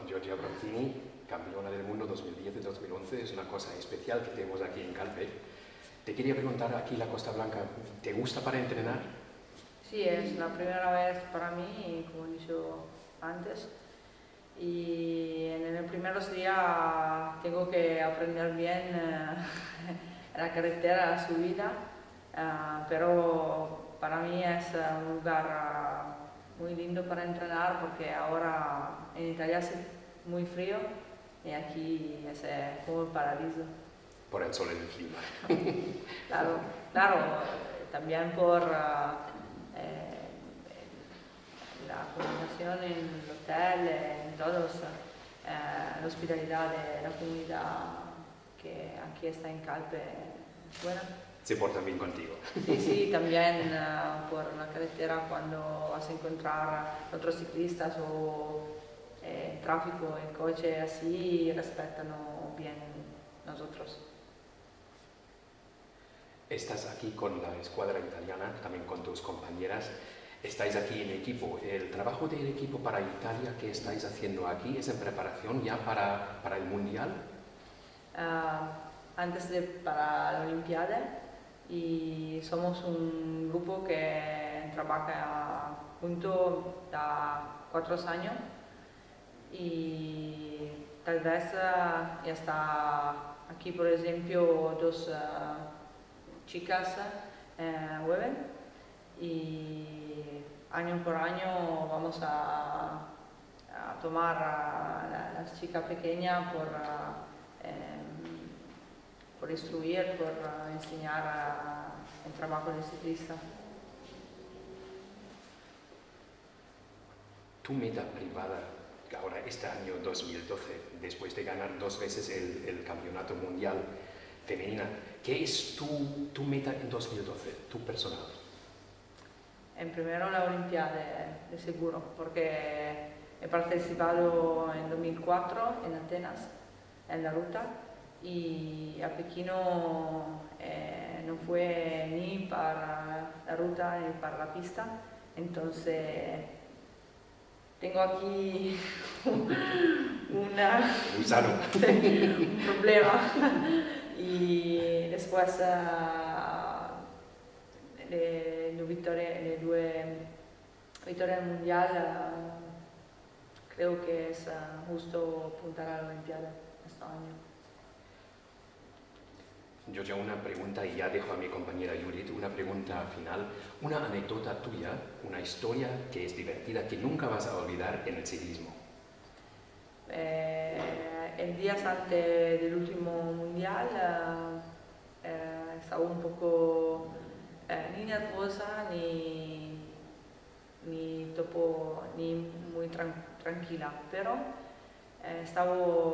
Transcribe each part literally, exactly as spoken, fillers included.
Giorgia Bronzini, campeona del mundo dos mil diez y dos mil once, es una cosa especial que tenemos aquí en Calpe. Te quería preguntar, aquí en la Costa Blanca, ¿te gusta para entrenar? Sí, es la primera vez para mí, como he dicho antes, y en los primeros días tengo que aprender bien eh, la carretera, la subida, eh, pero para mí es un lugar muy lindo para entrenar porque ahora en Italia hace muy frío y aquí es eh, como el paraíso. Por el sol y el clima. Claro, claro, también por eh, la combinación en el hotel, en todos, eh, la hospitalidad de la comunidad que aquí está en Calpe es buena. Se portan bien contigo. Sí, sí, también uh, por la carretera cuando vas a encontrar otros ciclistas o eh, tráfico en coche así, respetan bien nosotros. Estás aquí con la escuadra italiana, también con tus compañeras. Estáis aquí en equipo. ¿El trabajo del equipo para Italia que estáis haciendo aquí es en preparación ya para, para el Mundial? Uh, antes de para la Olimpiada. Y somos un grupo que trabaja junto da cuatro años y tal vez uh, ya está aquí, por ejemplo, dos uh, chicas uh, joven y año por año vamos a, a tomar a las chicas pequeñas por uh, eh, por instruir, por uh, enseñar uh, el trabajo del ciclista. Tu meta privada, ahora este año dos mil doce, después de ganar dos veces el, el campeonato mundial femenina, ¿qué es tu, tu meta en dos mil doce, tu personal? En primero la Olimpiada, de seguro, porque he participado en dos mil cuatro en Atenas, en la ruta, y a Pekino eh, no fue ni para la ruta ni para la pista, entonces tengo aquí una, un problema y después uh, le, le, vittorie, le due vittorie al mundial uh, creo que es uh, justo apuntar a la Olimpiada este año. Yo ya una pregunta y ya dejo a mi compañera Judith una pregunta final. Una anécdota tuya, una historia que es divertida, que nunca vas a olvidar en el ciclismo. Eh, el día antes del último mundial eh, eh, estaba un poco eh, ni nerviosa ni, ni, topo, ni muy tran tranquila, pero eh, estaba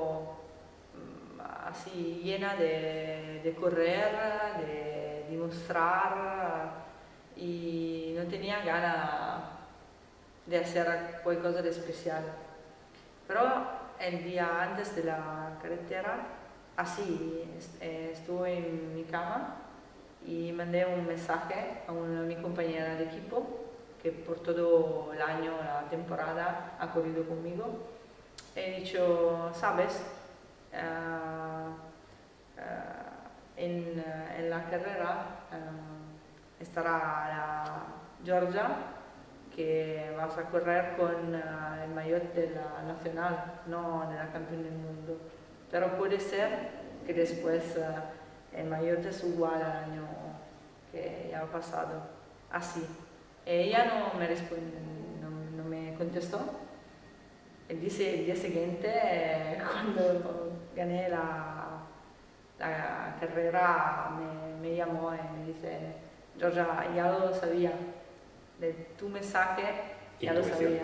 así llena de, de correr, de demostrar y no tenía ganas de hacer cualquier cosa de especial. Pero el día antes de la carretera, así estuve en mi cama y mandé un mensaje a, una, a mi compañera de equipo que por todo el año, la temporada, ha corrido conmigo. He dicho, ¿sabes? Uh, uh, en, uh, en la carrera uh, estará la Giorgia, que vas a correr con uh, el maillot de la nacional, no de la campeona del mundo. Pero puede ser que después uh, el maillot es igual al año que ya ha pasado. Así. Ella no me, no, no me contestó. El día, el día siguiente, eh, cuando gané la, la carrera, me, me llamó y me dice, Giorgia, ya lo sabía, de tu mensaje ya lo sabía.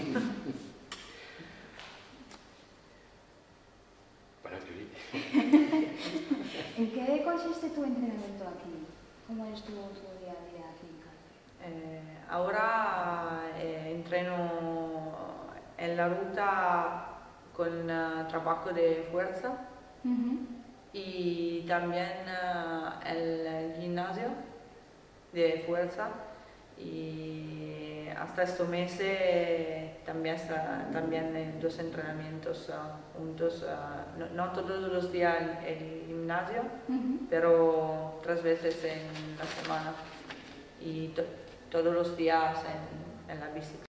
Para Judith. ¿En qué consiste tu entrenamiento aquí? ¿Cómo es tu, tu día a día aquí en Calpe? Eh, ahora eh, entreno en la ruta con uh, trabajo de fuerza uh-huh. y también uh, el, el gimnasio de fuerza y hasta este mes eh, también, está- también en dos entrenamientos ah, juntos, ah, no, no todos los días en el gimnasio, Ujú. pero tres veces en la semana y to- todos los días en, en la bicicleta.